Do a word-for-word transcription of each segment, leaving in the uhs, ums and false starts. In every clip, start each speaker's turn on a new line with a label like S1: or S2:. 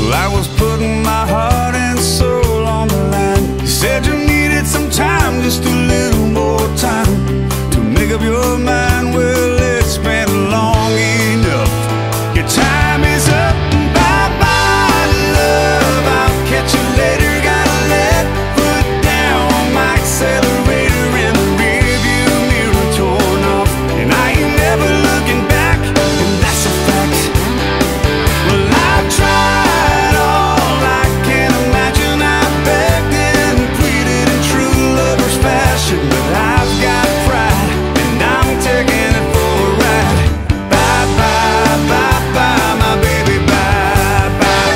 S1: Well, I was putting my heart and soul on the line. You said you needed some time, just a little more time to make up your mind. Well, it's been long enough. Your time is up. Bye-bye, love. I'll catch you later. Gotta let foot down on my accelerator and the rearview mirror torn off, and I ain't never looking back, and that's a fact. Well, I've tried all I can imagine. I've begged and pleaded in true lover's fashion, but I've got pride, and I'm taking it for a ride. Bye bye, bye bye, my baby, bye bye.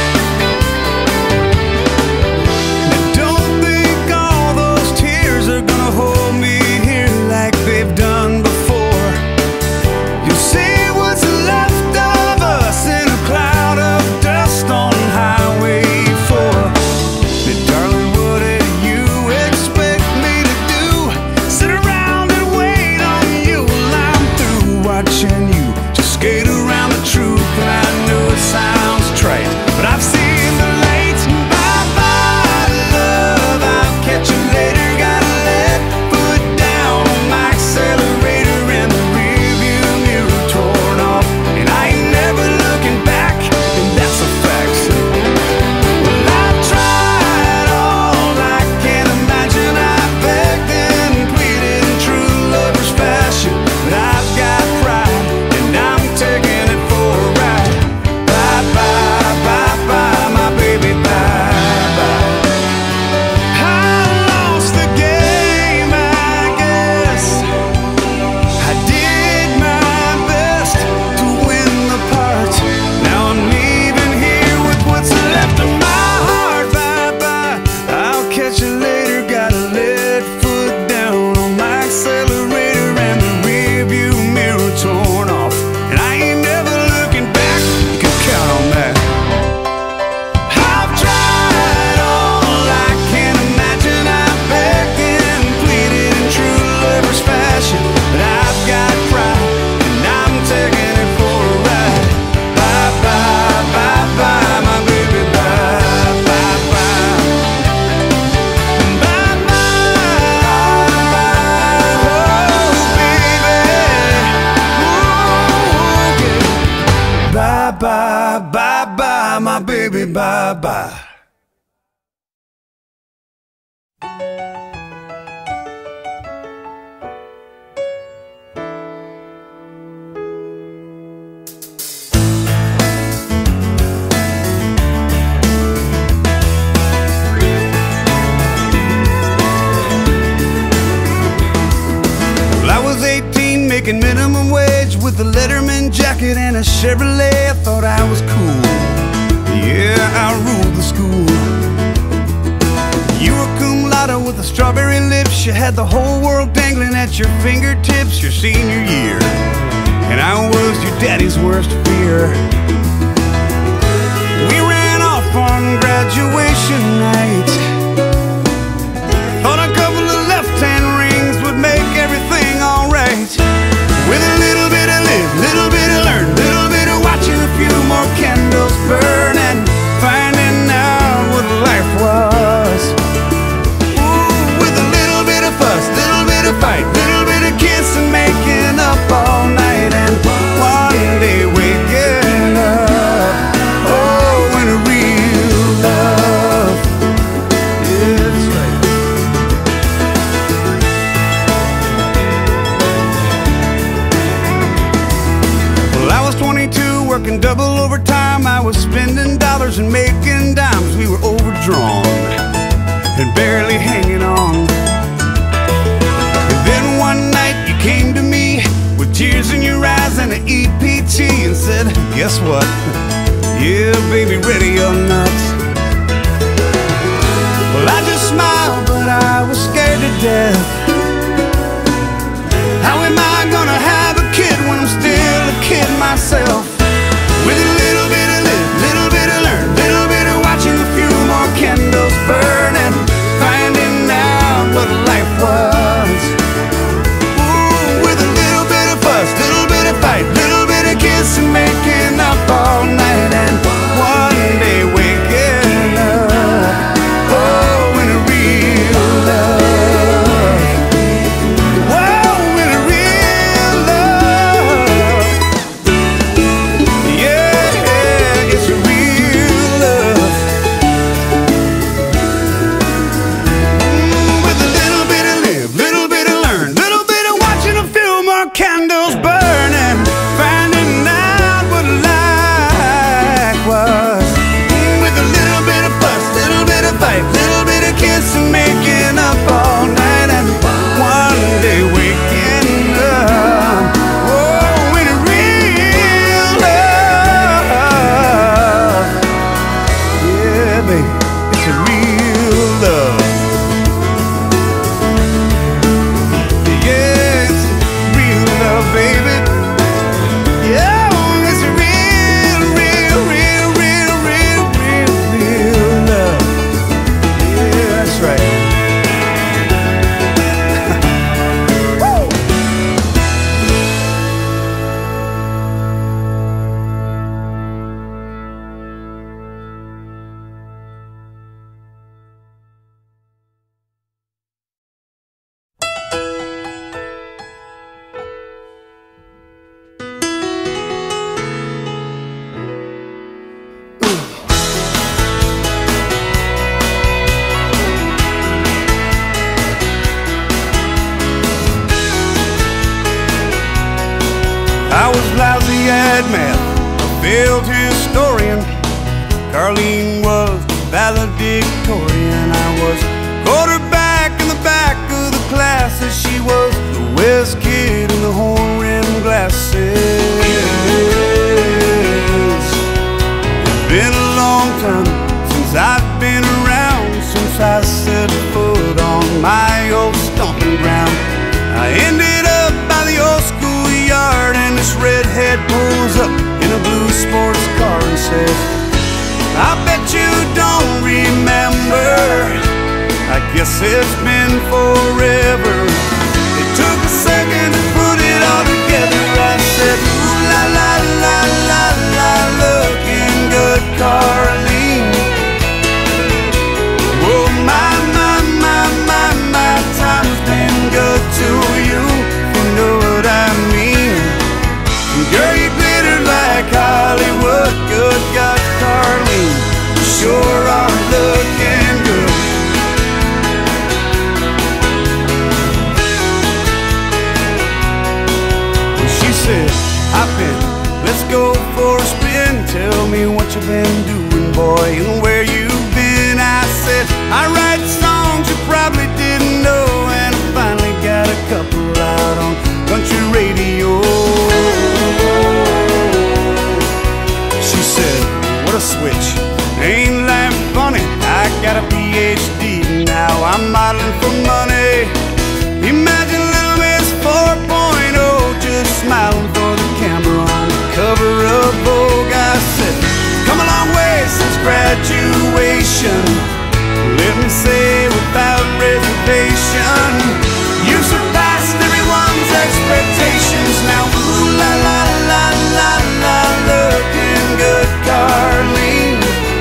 S1: Now don't think all those tears are gonna hold me here like they've done before. You see what's left of us in a cloud of dust on Highway four. Now, darling, what did you expect me to do? Sit around and wait on you? Well, I'm through watching you just skate around the truth, and I know it sounds trite, but I've seen the lights. Bye bye, love. I'll catch you later. Gotta let foot down on my accelerator and the rearview mirror torn off, and I ain't never looking back, and that's a fact. Well, I've tried all I can imagine. I've begged and pleaded in true lover's fashion, but I've got pride, and I'm taking it for a ride. Bye bye, bye bye, my baby, bye bye. I lost the game, I guess. I did my best to win the part. Now I'm leaving here with what's left of my heart. Bye bye, I'll catch you later. Gotta let foot down on my accelerator and the rearview mirror torn off, and I ain't never looking back. You can count on that. I've tried all I can imagine. I've begged and pleaded in true lover's fashion, but I've got pride, and I'm taking it for a ride. Bye bye, bye bye, my baby, bye bye bye. Bye bye, oh baby, ooh, yeah. Bye bye, bye bye, my baby, bye bye. Well, I was eighteen, making minimum wage with a Letterman jacket and a Chevrolet. I thought I was cool. Yeah, I ruled the school. You were cum laude with the strawberry lips. You had the whole world dangling at your fingertips your senior year, and I was your daddy's worst fear. We ran off on graduation night. Thought a couple of left-hand rings would make everything alright. With a little bit of live, little bit of learn, little bit of watching a few more candles burn, and finding out what life was. Ooh, with a little bit of fuss, little bit of fight, little bit of kiss and making up all night, and one day waking up, oh, in a real love. Yeah, that's right. Well, I was twenty-two, working double overtime. I was spending dollars and making dimes. We were overdrawn and barely hanging on. And then one night you came to me with tears in your eyes and an E P T and said, guess what? Yeah, baby, ready or not. Well, I just smiled, but I was scared to death. How am I gonna have a kid when I'm still a kid myself? With a little bit of live, little bit of learn, little bit of watching a few more candles burn, and finding out what life was. Ooh, with a little bit of fuss, little bit of fight, little bit of kiss and making up all night, and one day at math, a failed historian. Carlene was valedictorian. I was quarterback in the back of the class, as she was the West kid in the horn-rimmed glasses. It's been a long time since I've been around, since I set foot on my old stomping ground. I ended up by the old schoolyard, and this redhead pulls up in a blue sports car and says, I bet you don't remember, I guess it's been forever. It took a second to put it all together. I said, ooh la la la la la, looking good, Carlene. Oh my, my, my, my, my, time's been good to you, you know what I mean. Girl, you glitter like Hollywood, good gosh, Carlene, you sure are looking good. She said, I've been, let's go for a spin. Tell me what you've been doing, boy, and where you've been. I said, I write songs you probably didn't know, and I finally got a couple out on country radio. She said, what a switch, ain't life funny? I got a P H D, now I'm modeling for money. Imagine little Miss four point oh just smiling for the camera on the cover of Vogue. I said, come a long way since graduation, let me say without reservation, you surpassed everyone's expectations. Now ooh la la la la la, looking good, Carlene.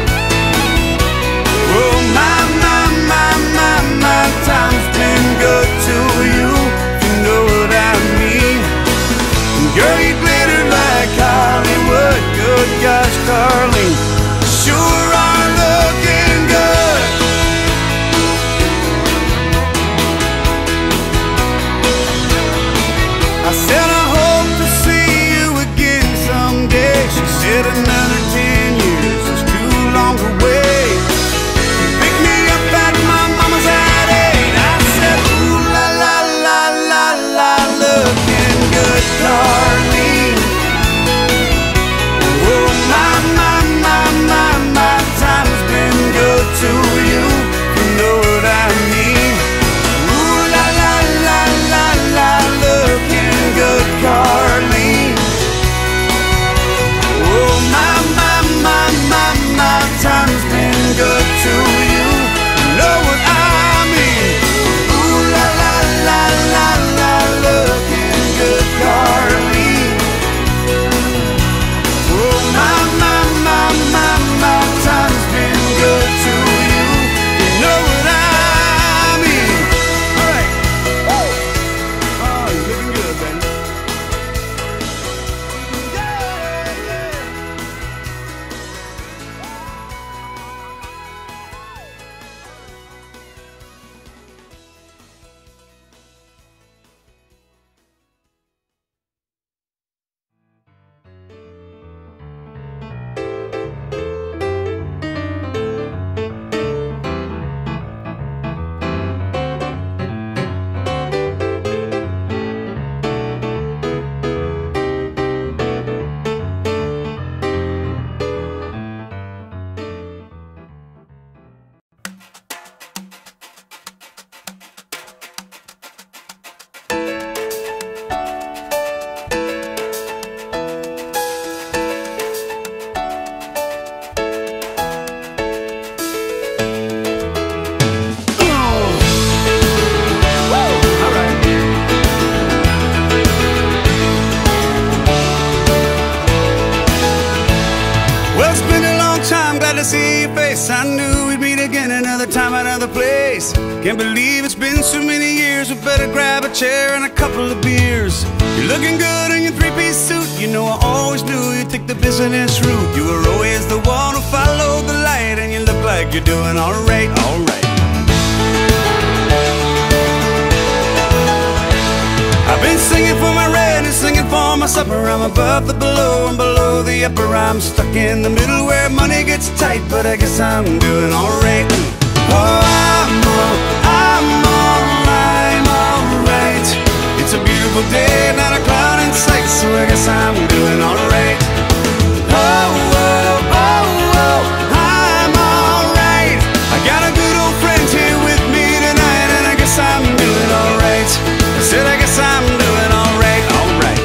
S1: Oh my, my, my, my, my, time's been good to you, you know what I mean. Girl, you glitter like Hollywood, good gosh, Carlene, sure are looking good. I said I hope to see you again someday. She said another ten years is too long to wait. Pick me up at my mama's at eight. I said, ooh la la la la la, looking good, Carlene. Oh my, my, my, my, my, time's been good to you, you know what I mean. Ooh la la la la la, looking good, Carlene. Oh my, my, my, my, my, time's been good to you, you know what I mean. Ooh la la la la la, looking good, Carlene. Oh my, my, my, my, my, time's been good to you, you know what I mean. All right. Woo. Oh, you're looking good, baby. Yeah, yeah. to see your face. I knew we'd meet again another time, another place. Can't believe it's been so many years. We better grab a chair and a couple of beers. You're looking good in your three-piece suit. You know I always knew you'd take the business route. You were always the one who followed the light, and you look like you're doing alright, alright. I've been singing for my red and singing for for my supper. I'm above the below and below the upper. I'm stuck in the middle where money gets tight, but I guess I'm doing alright. Oh, I'm all, I'm all, I'm alright. It's a beautiful day, not a cloud in sight, so I guess I'm doing alright. Oh, oh, oh, oh, I'm alright. I got a good old friend here with me tonight, and I guess I'm doing alright. I said I guess I'm doing alright, alright.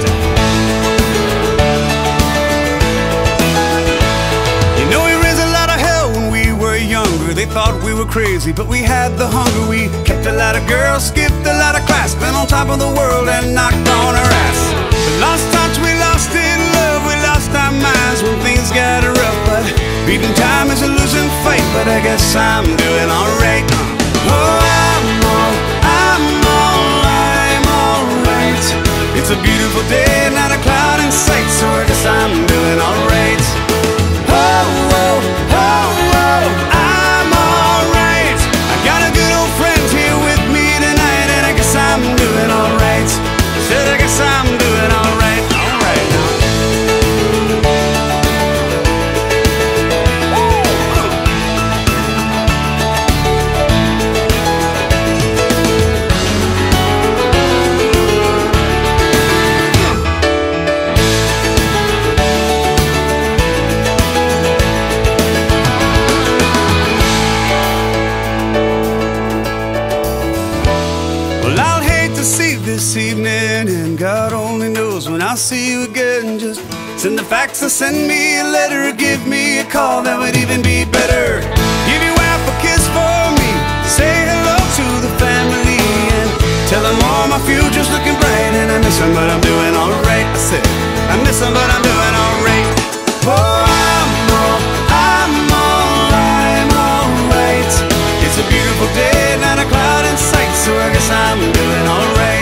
S1: You know, we raised a lot of hell when we were younger. They thought we were crazy, but we had the hunger. We kept a lot of girls, skipped a lot of class, been on top of the world and knocked on our ass. We lost touch, we lost in love, we lost our minds when things got rough. But beating time is a losing fight, but I guess I'm doing alright. Oh, I'm all, I'm all, I'm alright. It's a beautiful day, not a cloud in sight, so I guess I'm doing alright. Oh, oh, oh, oh, I'm alright. I got a good old friend here with me tonight, and I guess I'm doing alright. Said I guess I'm doing alright, alright now. This evening, and God only knows when I'll see you again. Just send a fax or send me a letter, or give me a call, that would even be better. Give your wife a kiss for me, say hello to the family, and tell them all my future's looking bright. And I miss them, but I'm doing alright. I said, I miss them, but I'm doing alright. Oh, I'm all, I'm all, I'm alright. It's a beautiful day, not a cloud in sight, so I guess I'm doing alright.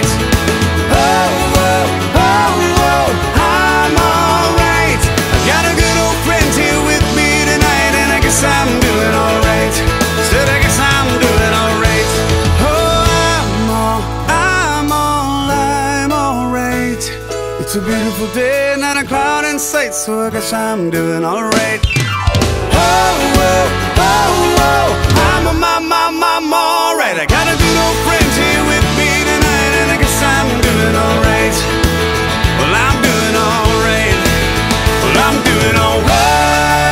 S1: I'm doing alright. Said I guess I'm doing alright. Oh, I'm all, I'm all, I'm alright. It's a beautiful day, not a cloud in sight, so I guess I'm doing alright. Oh, oh, oh, oh, I'm a, my, my, my, I'm alright. I got a good old friend here with me tonight, and I guess I'm doing alright. Well, I'm doing alright. Well, I'm doing alright.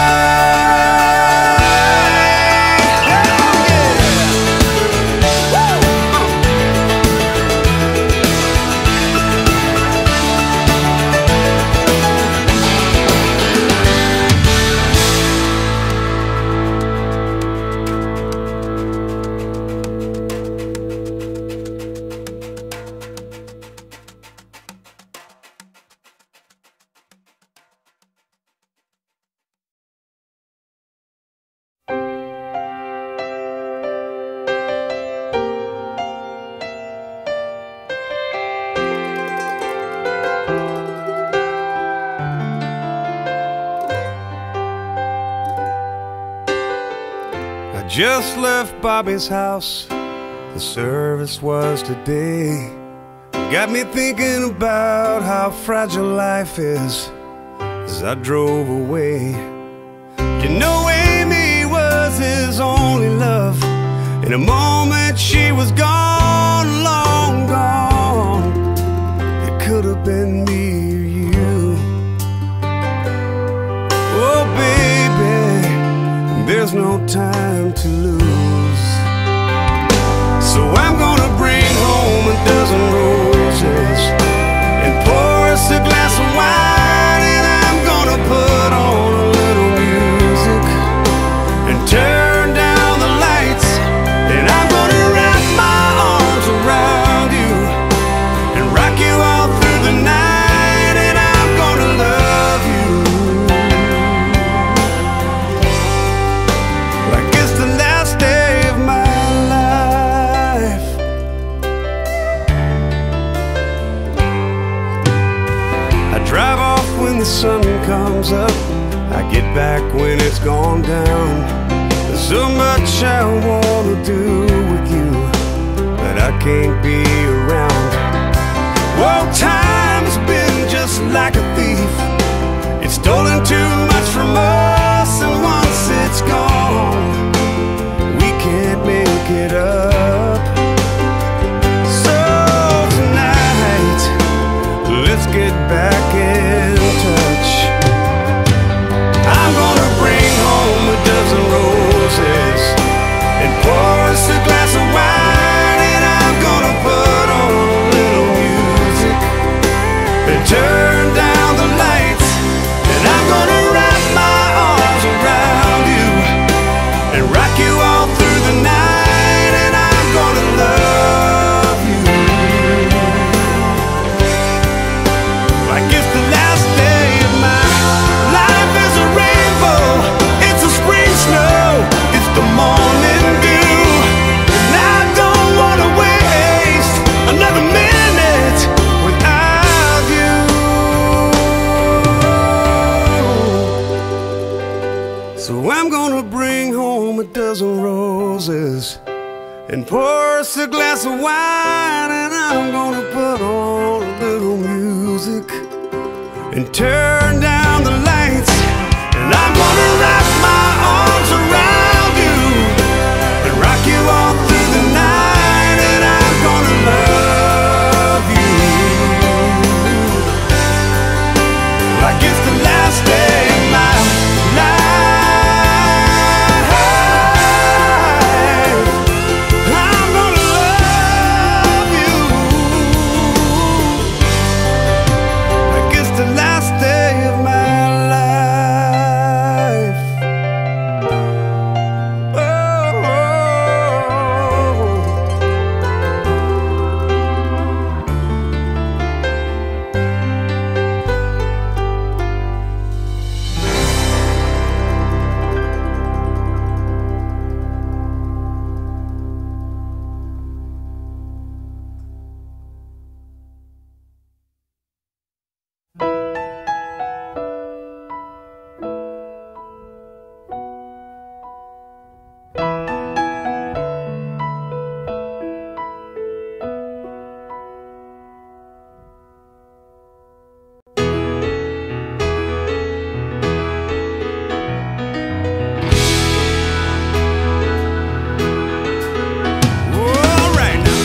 S1: Just left Bobby's house, the service was today. Got me thinking about how fragile life is as I drove away. You know Amy was his only love. In a moment she was gone, long gone. It could have been me or you. Oh baby, there's no time to lose. So I'm gonna bring home a dozen roses and pour us a glass of wine, and I'm gonna put on a little music and turn down the lights, and I'm gonna wrap my arms around you and rock you all through the night, and I'm gonna love you like it's the last day of my life. I drive off when the sun comes up, I get back when it's gone down. There's so much I wanna do with you, but I can't be around. Well, time's been just too much from us, and once it's gone, we can't make it up. So tonight, let's get back in touch. I'm gonna bring home a dozen roses and pour us a glass of wine, and I'm gonna put on a little music and turn down the lights, and I'm gonna wrap my arms around you and rock you all through the night, and I'm gonna love you like it's the last day of my life. Is a rainbow, it's a spring snow, it's the morning dew, and I don't wanna waste another minute without you. So I'm gonna bring home a dozen roses and pour us a glass of wine, and I'm gonna put on a little music and turn down the lights, and I'm gonna wrap my arms around you and rock you all through the night, and I'm gonna love you like it's the last day of my life. I'm gonna love you like it's the last day of my life. Oh, all right now.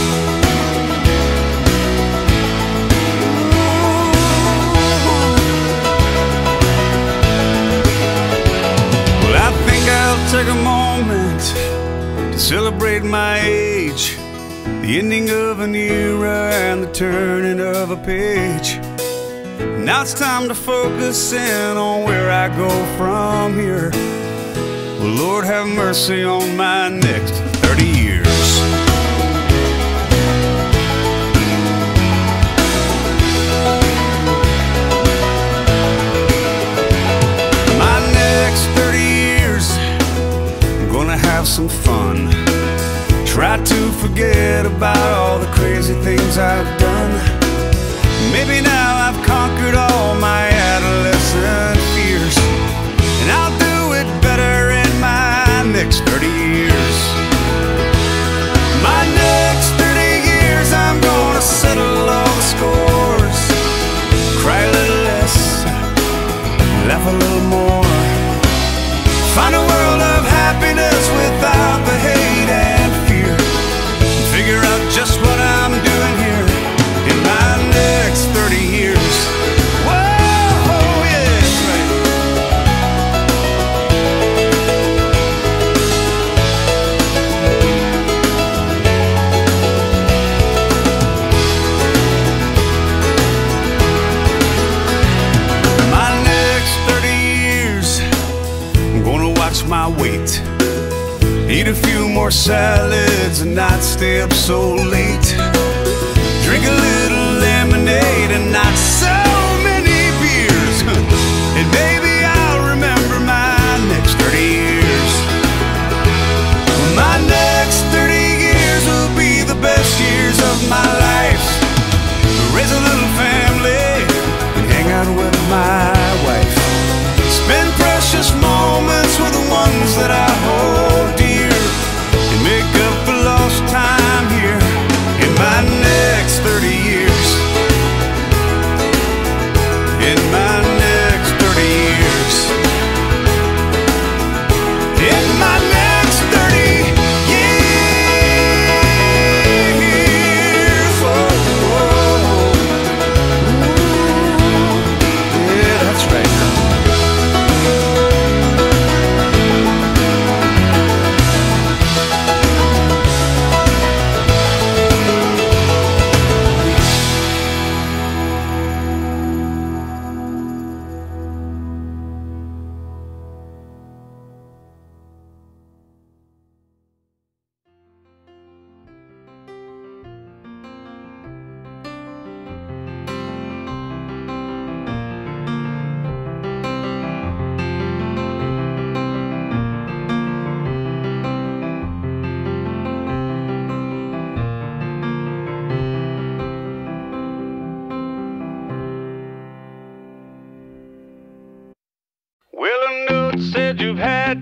S1: Well, I think I'll take a moment to celebrate my age, the ending of an era and the turning of a page. Now it's time to focus in on where I go from here. Well, Lord have mercy on my next thirty years. My next thirty years, I'm gonna have some fun. Try to forget about all the crazy things I've done. Maybe now I've conquered all my adolescent fears, and I'll do it better in my next thirty years. My next thirty years, I'm gonna settle all the scores, cry a little less, laugh a little more, find a world of happiness without the hate and fear, figure out just what I'm doing here in my next thirty years. Whoa, yeah, that's right. My next thirty years, I'm gonna watch my weight, eat a few more salads and not stay up so late, drink a little lemonade and not so many beers, and maybe I'll remember my next thirty years. My next thirty years will be the best years of my life. Raise a little family and hang out with my wife, spend precious moments with the ones that I hold dear, and make up for lost time here in my next thirty years. In my next thirty years.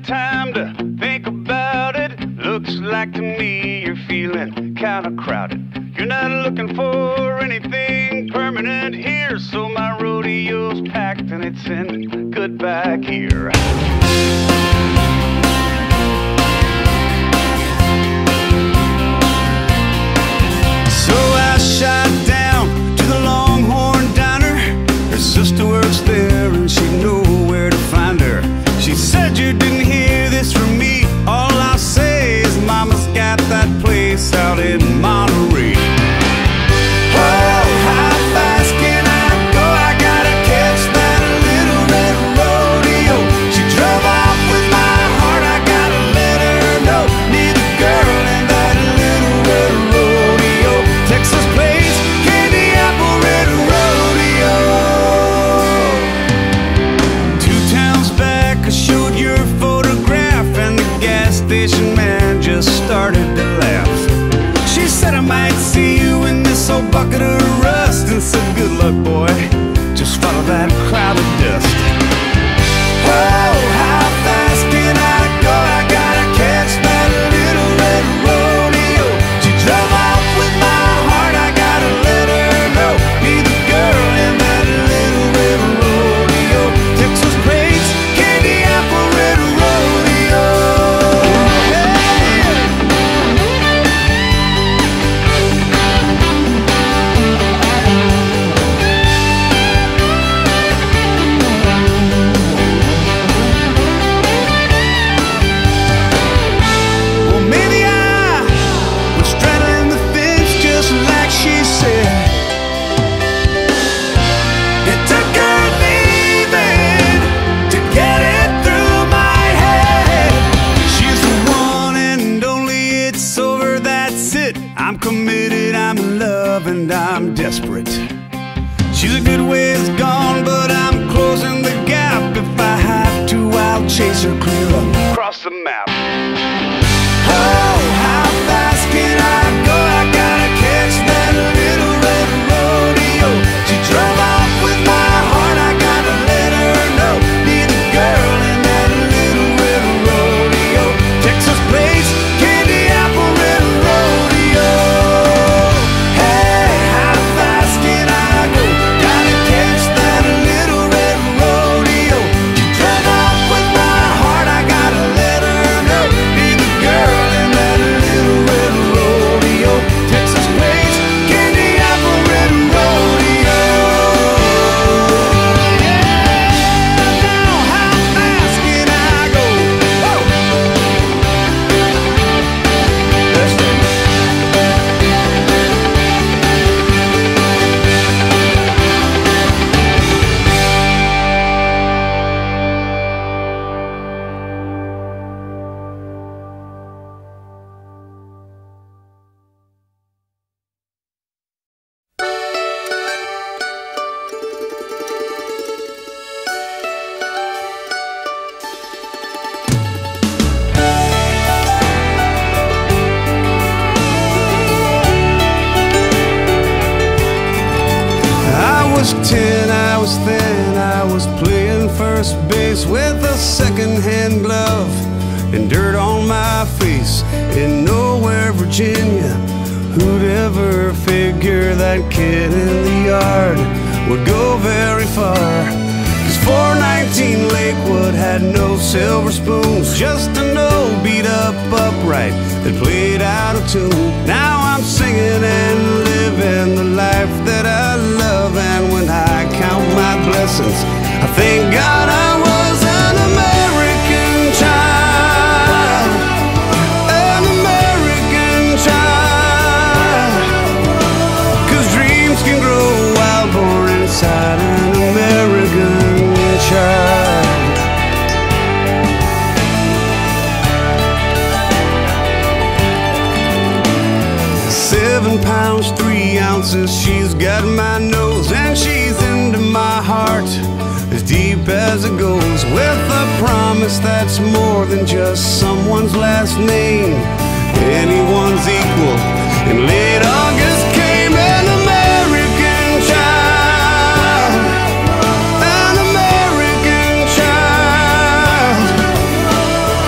S1: time to think about it. Looks like to me you're feeling kinda crowded. You're not looking for anything permanent here, so my rodeo's packed and it's in goodbye gear. So I shot down to the Longhorn Diner. Her sister works there and she'd know where to find her. She said, you didn't hear this from me. All I'll say is mama's got that place out in Monterey. Oh, how fast can I go? I gotta catch that little red rodeo. She drove off with my heart, I gotta let her know. Need a girl in that little red rodeo. Texas place, candy apple red rodeo. Two towns back I showed your photograph, and the gas station man just started to laugh. She said I might see you in this old bucket of rust, and said good luck boy, just follow that cloud of dust. Oh, how fast can I go? I gotta catch that little red rodeo. She drove off with my heart, I gotta let her know. Be the girl in that little red rodeo. Texas plates, candy apple red rodeo. Well, maybe I was straddling the fence just like she said. It took her leaving to get it through my head. She's the one and only, it's over, that's it. I'm committed, I'm in love, and I'm desperate. She's a good ways gone, but I'm closing the gap. If I have to, I'll chase her clear across the map. Oh, how fast can I go? I gotta catch that little red rodeo. She drove off with my heart, I gotta let her know. Be the girl in that little red rodeo. Texas place, candy apple red rodeo. Hey, how fast can I go? Gotta catch that little red rodeo. She drove off with my heart, I gotta let her know. Be the girl in that little red rodeo. Texas place, candy apple red rodeo. Yeah, now how fast can I go? Whoa. Let's do it. I was ten, I was thin, I was playing first base with a second-hand glove and dirt on my face in Nowhere, Virginia. Who'd ever figure that kid in the yard would go very far? Cause four nineteen Lakewood had no silver spoons, just an old beat-up upright that played out of tune. Now I'm singing and living the life that I love, and when I count my blessings, I thank God I was an American child, an American child. Cause dreams can grow while born inside an American child. Seven pounds, three ounces, she's got my nose, and she's into my heart as deep as it goes, with a promise that's more than just someone's last name. Anyone's equal. In late August came an American child, an American child.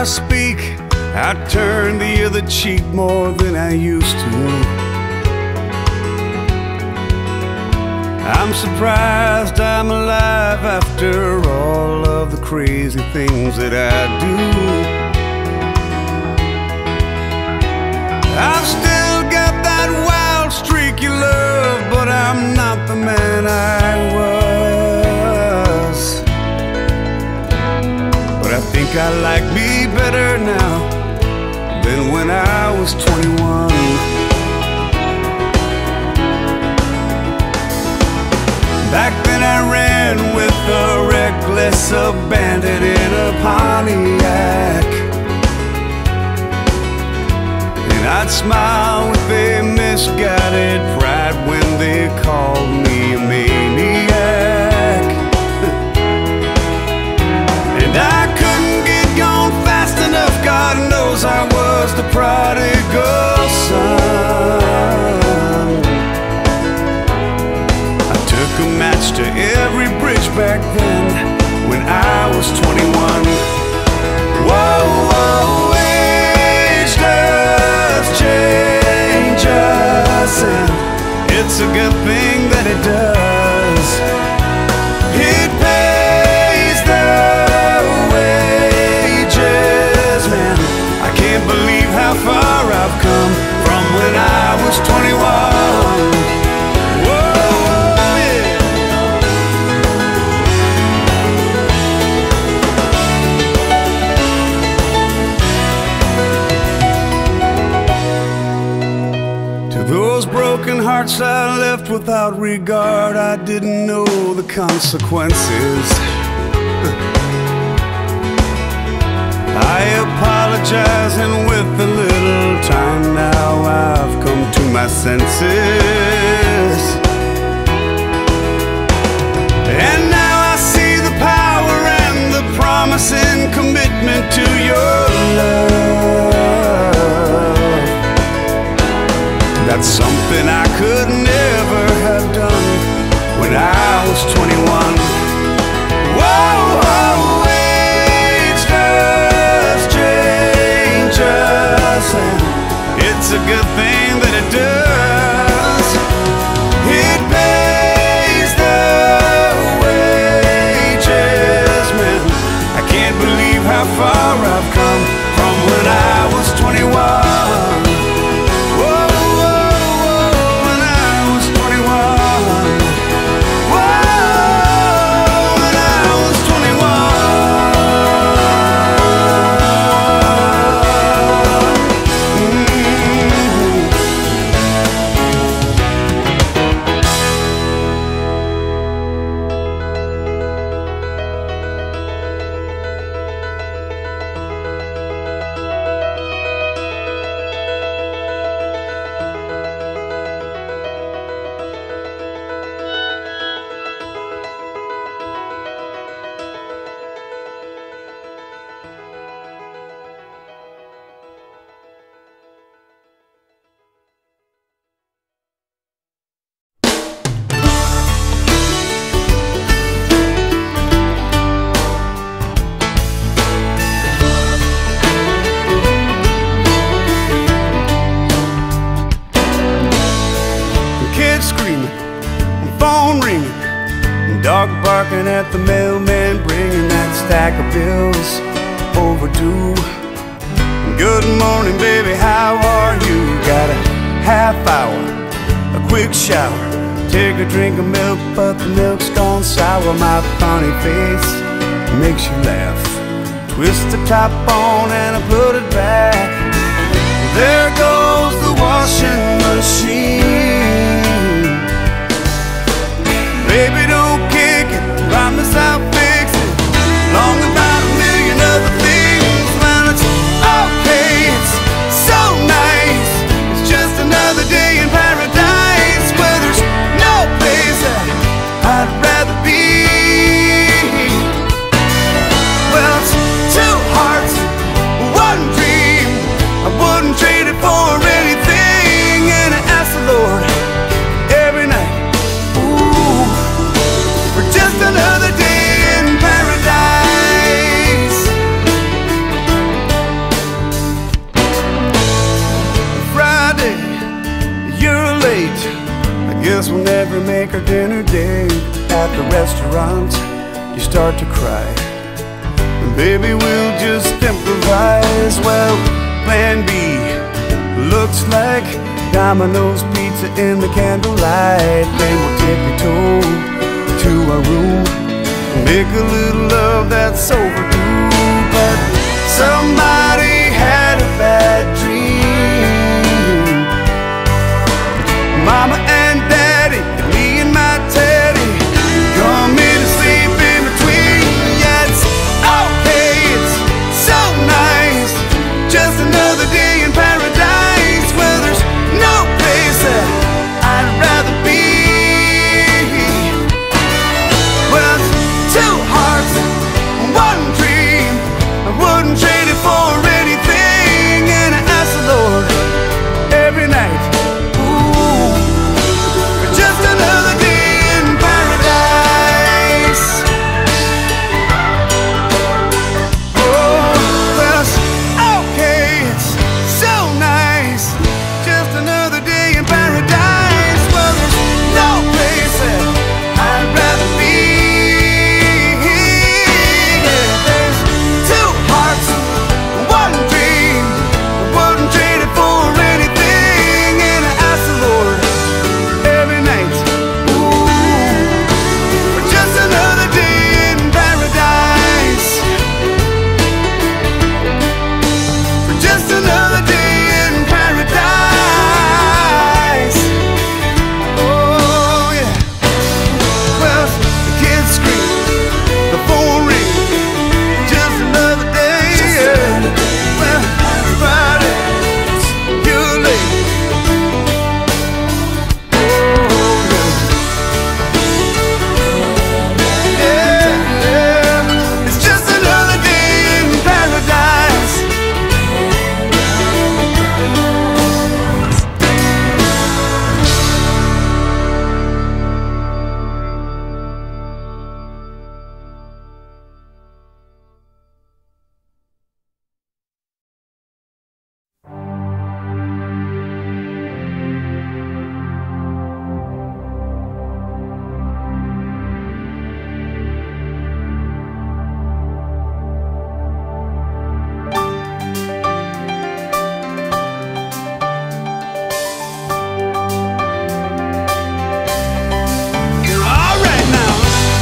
S1: I speak, I turn the other cheek more than I used to. I'm surprised I'm alive after all of the crazy things that I do. I've still got that wild streak you love, but I'm not the man I was. But I think I like me better now than when I was twenty-one. Back then I ran with a reckless abandon in a Pontiac, and I'd smile with a misguided pride when they called me a maniac. And I couldn't get gone fast enough, God knows I was the prodigal son. I took a match to every bridge back then when I was twenty-one. Whoa, whoa, age does change us, and it's a good thing that it does. It pays the wages, man. I can't believe how far I've come from when I was twenty-one. Those broken hearts I left without regard, I didn't know the consequences. I apologize, and with a little time now I've come to my senses. And now I see the power and the promise and commitment to your love. That's something I could never have done when I was twenty-one. Whoa, whoa, age does change us, and it's a good thing that it does. It pays the wages, man. I can't believe how far I've come from when I was twenty-one. Dog barking at the mailman, bringing that stack of bills overdue. Good morning, baby, how are you? Got a half hour, a quick shower, take a drink of milk, but the milk's gone sour. My funny face makes you laugh. Twist the top on and I put it back. There goes the washing machine. Baby, don't kick it, promise I'll fix it. Long about a million other things. Well, it's okay, it's so nice. It's just another day in paradise, where there's no place that I'd rather be. Well, it's two hearts, one dream. I wouldn't trade it for anything. And I ask the Lord every night, ooh, make our dinner date at the restaurant, you start to cry. Baby, we'll just improvise. Well, plan B looks like Domino's pizza in the candlelight. Then we'll take you to, to our room, make a little love that's overdue. But somebody had a bad dream. Mama and Daddy, and me and my Teddy, come in and sleep in between. Yeah, it's okay, it's so nice, just another day in paradise. Well, there's no place that I'd rather be. Well, it's two hearts, one dream, I wouldn't trade it for anything. And I ask the Lord every night, ooh, for just another day in paradise. Oh, well, it's okay, it's so nice, just another day in paradise. Well, there's no place that I'd rather be. Yeah, there's two hearts, one dream, I wouldn't trade it for anything. And I ask the Lord every night, ooh, for just another day in paradise, for just another day in paradise. Oh yeah. Well, the kids scream, the phone ring, just another day. Yeah. Well, it's Friday, you're late. Oh yeah. Yeah, yeah. It's just another day in paradise. All right now.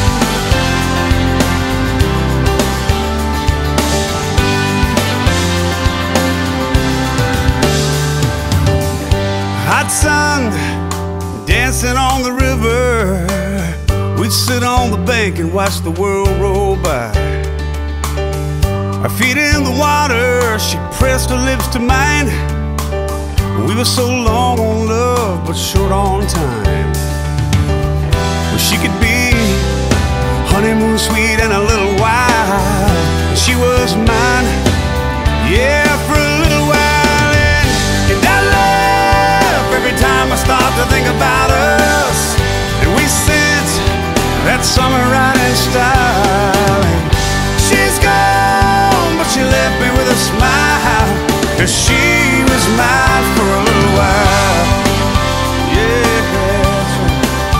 S1: Hot sun, dancing on the river. We'd sit on the bank and watch the world roll by. Our feet in the water, she pressed her lips to mine. We were so long on love, but short on time. Well, she could be honeymoon sweet and a little wild. She was mine, yeah, for a little while. And, and I love every time I start to think about us. And we sent that summer right in style. And she's gone, but she left me with a smile, 'cause she was mine for a little while. Yeah, that's right.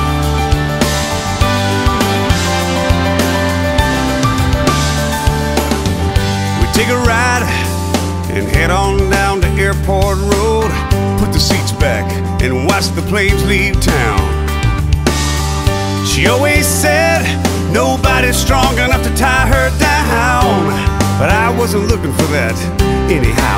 S1: We take a ride and head on down to Airport Road. Put the seats back and watch the planes leave town. She always said nobody's strong enough to tie her down, but I wasn't looking for that anyhow.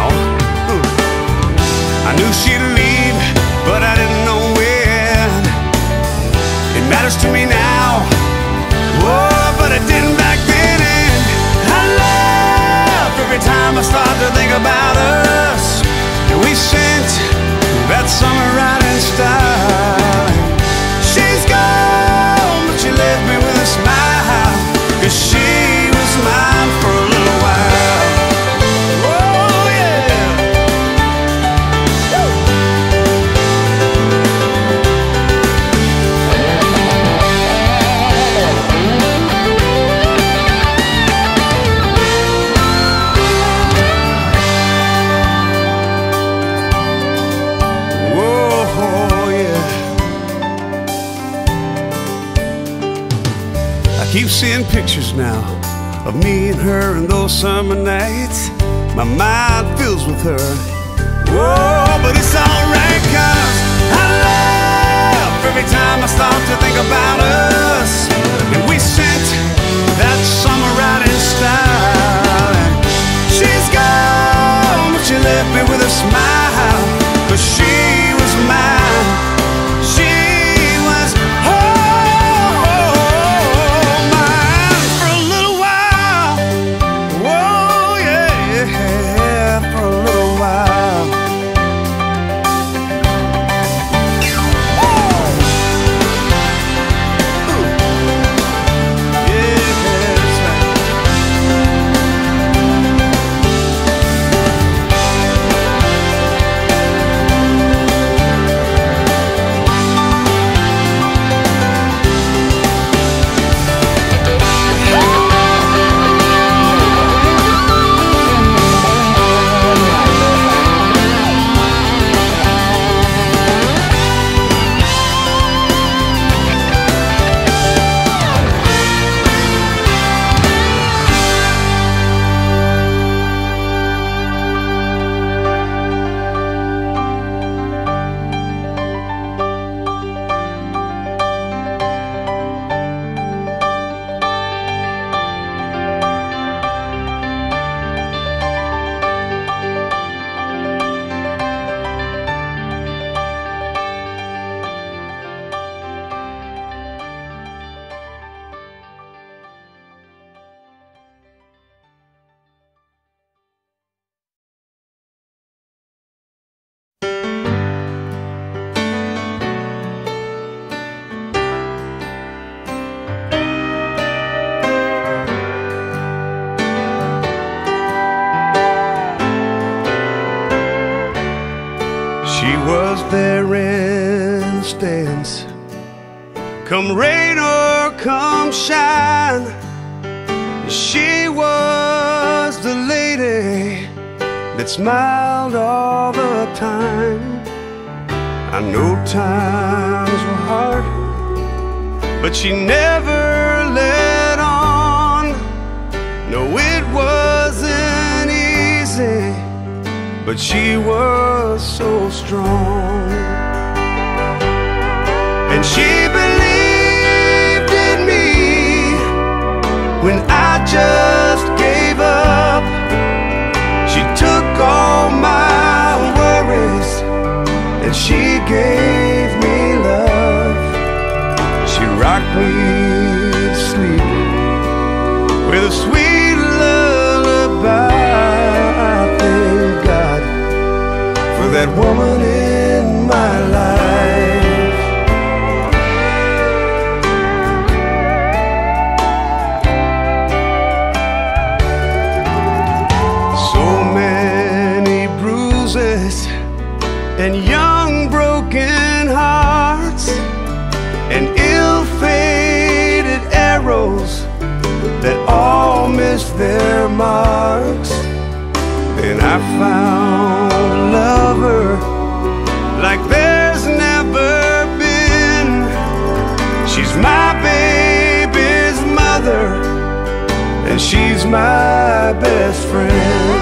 S1: I knew she'd leave, but I didn't know when. It matters to me now, oh, but it didn't back then. And I love every time I start to think about us. And we sent that summer right in style. She's gone, but she left me with a smile, 'cause she was mine for a little while. Oh yeah. Whoa, yeah. keep seeing pictures now of me and her and those summer nights. My mind fills with her. Whoa, but it's alright, 'cause I laugh every time I start to think about us. And we sent that summer out in style. And she's gone, but she left me with a smile, 'cause she was mine. She was oh, mine for a little while. Whoa, yeah, for a little while. She was there in the stands, come rain or come shine. She was the lady that smiled all the time. I know times were hard, but she never let on. No, it wasn't easy, but she was so strong. And she believed in me when I just gave up. She took all my worries and she gave me love. She rocked me to sleep with a sweet lullaby. Thank God for that woman in my life. So many bruises and young broken hearts and ill-fated arrows that all missed their marks. Then I found a lover like there's never been. She's my baby's mother, and she's my best friend.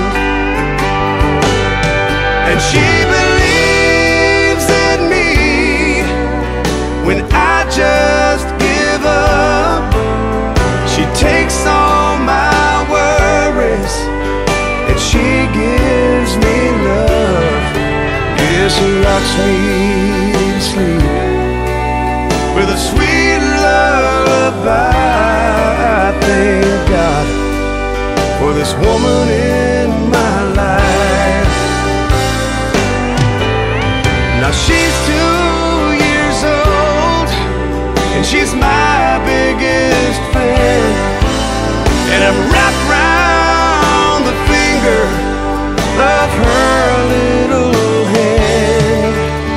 S1: And she believes in me when I just give up. She takes all my worries and she gives me love. Yes, she rocks me to sleep with a sweet lullaby. Thank God for this woman in my life. Now she's two years old and she's my biggest fan, and I'm wrapped around the finger of her little hand.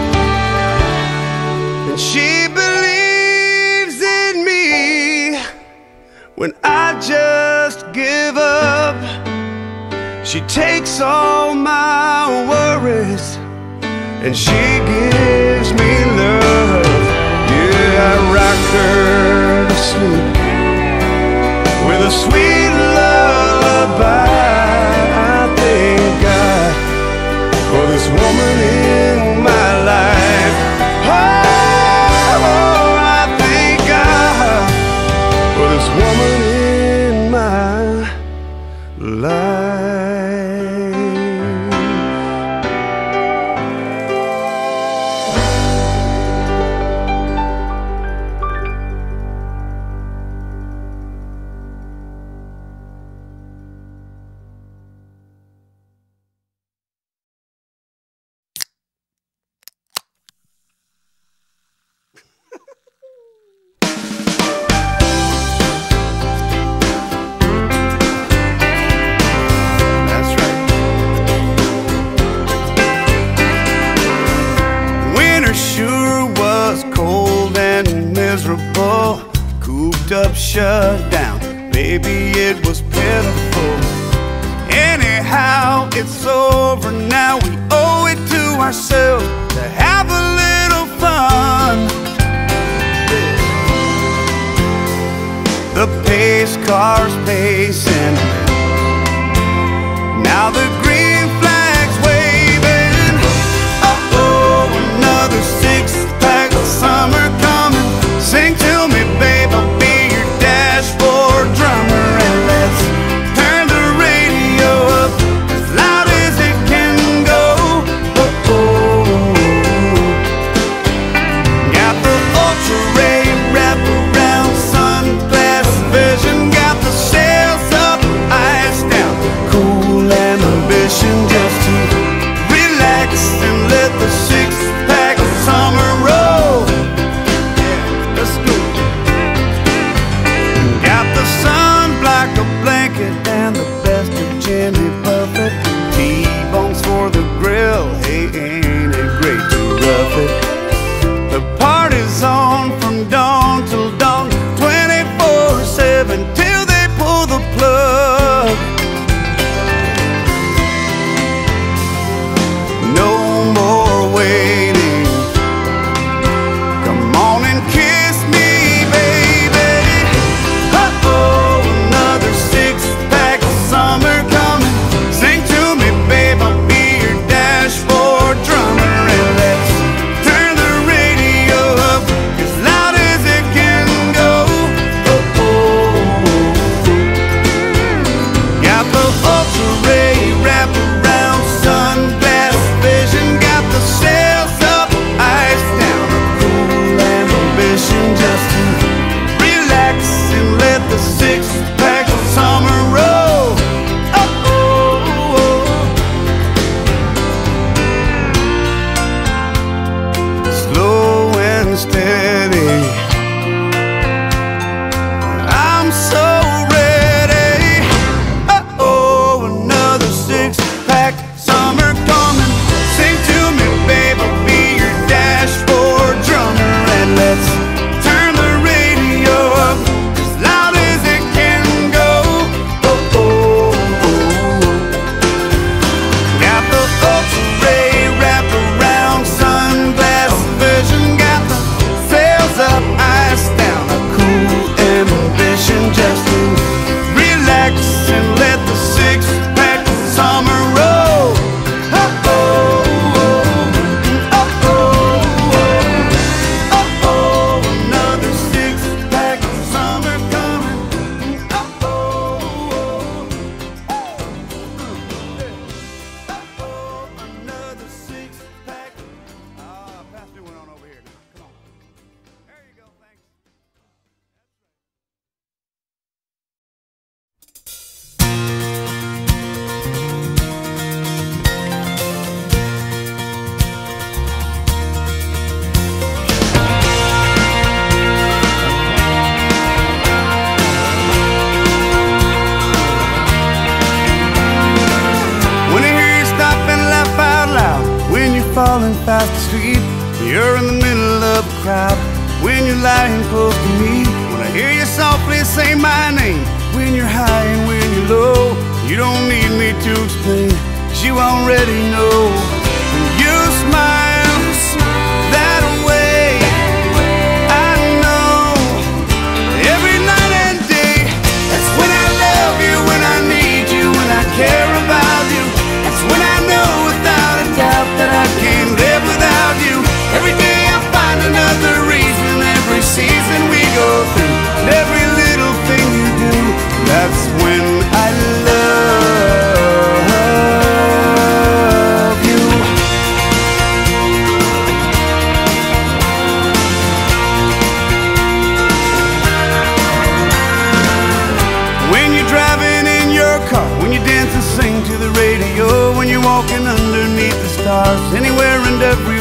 S1: And she believes in me when I just give up. She takes all my worries and she gives me love. Yeah, I rock her to sleep a sweet lullaby. I thank God for this woman in my life. Oh, I thank God for this woman in my life. Cooped up, shut down, baby, it was pitiful. Anyhow, it's over now. We owe it to ourselves to have a little fun. The pace car's pacing, now the green flag's waving. Uh-oh, another six-pack of summer coming. Sing to me, babe, I'll be your dashboard drummer. And let's turn the radio up as loud as it can go. Oh-oh. Got the ultra-ray wrap-around sunglass vision. Got the sails up, eyes down, cool ambition just to relax and let the six-pack of summer roll. Let's go. Got the sun like a blanket and the best of Jimmy Buffett. T-bones for the grill, hey, ain't it great to rough it? The party's on from dawn till dawn, twenty-four seven till they pull the plug. No more waiting. Come on and kiss me, baby. Uh-oh, another six-pack of summer coming. Sing to me, babe, I'll be your dashboard drummer. And let's turn the radio up as loud as it can go. Uh-oh. Got the ultra-ray wrap-around sunglass vision. Got the sails up, eyes down, a cool ambition just to relax and let the six-pack of summer roll. Uh-oh. Slow and steady, I'm so ready. Uh-oh, another six-pack summer coming. Sing to me, babe, I'll be your dashboard drummer. And let's turn the radio up as loud as it can go. Oh-oh. Got the ultra-ray wrap-around sunglass vision. Got the sails up, eyes down, a cool ambition just to relax and let the six-pack summer roll. Uh-oh. Uh-oh. Uh-oh, another six-pack summer coming. Uh-oh. Uh-oh, another six-pack. Ah, pass me one on over here now. Come on. There you go, thanks. When I hear you stop and laugh out loud, when you're falling fast asleep, when you're in the middle of a crowd, when you're lying close to me, when I hear you softly say my name, when you're high and when you're low, you don't need me to explain, 'cause you already know. When you smile that way, I know every night and day, that's when I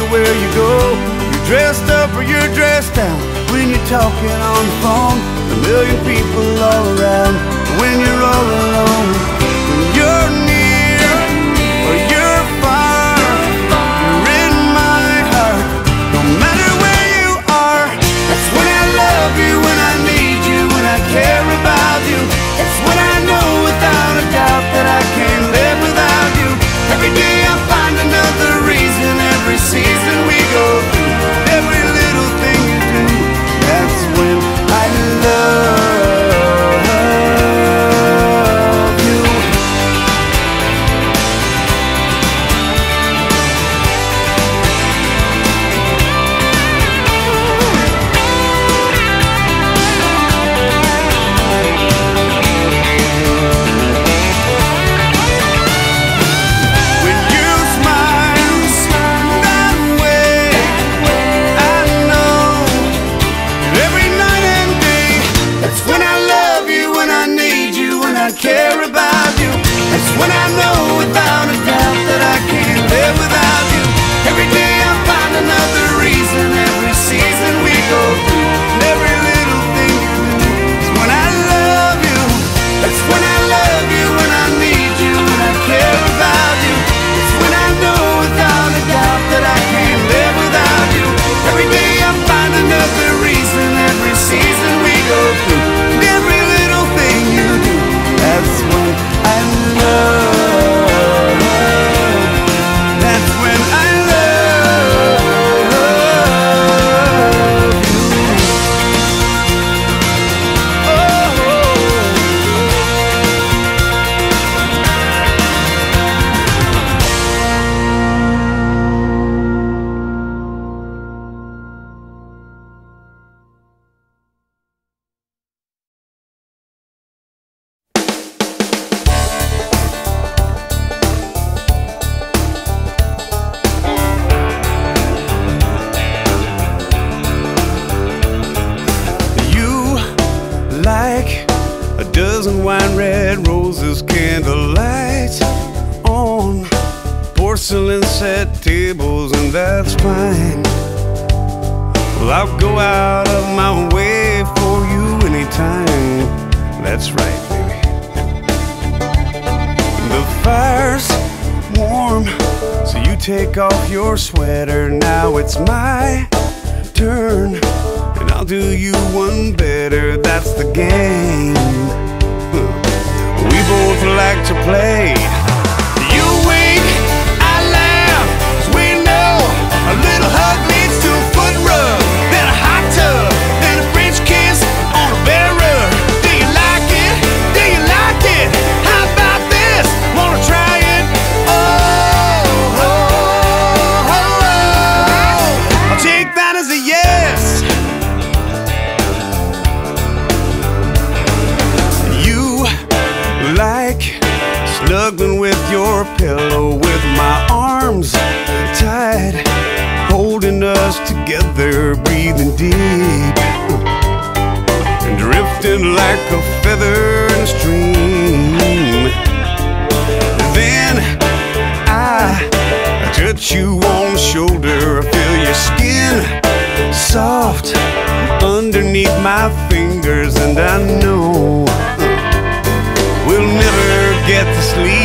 S1: everywhere you go. You're dressed up or you're dressed down. When you're talking on the phone, a million people all around. When you're all alone, when you're near or you're far, you're in my heart. No matter where you are, that's when I love you, when I need you, when I care about you. That's when I know without a doubt that I can't live without you. Every day I find another reason, every season we go through, every little thing you do, that's when I love you. When you smile that way, I know every night and day, that's when I love you, when I need you, when I care about you. That's when I know without a doubt that I can't live without you. Every day I find another reason, every season we go through, and every little thing you do is when I love you. That's when I love you, when I need you, when I care about you. It's when I know without a doubt that I can't live without you. Every day I find another reason, every season we go through, and every little thing you do, that's when I love. That's when I love you. Oh. You like a dozen wine red roses, candlelight on porcelain set tables, and that's fine. Well, I'll go out of my way for you anytime. That's right, baby. The fire's warm, so you take off your sweater. Now it's my turn, and I'll do you one better. That's the game. Huh. We both like to play. You wink, I laugh, 'cause we know a little hug leads to a foot rub, then a hot tub, then a French kiss on a bare rug. Do you like it? Do you like it? How about this? Wanna try it? Oh, oh, oh, oh. I'll take that as a yes. You like snuggling with your pillow, with my arms tight, holding us together, breathing deep, and drifting like a feather in a stream. Then I touch you on the shoulder, feel your skin soft underneath my fingers, and I know we'll never get to sleep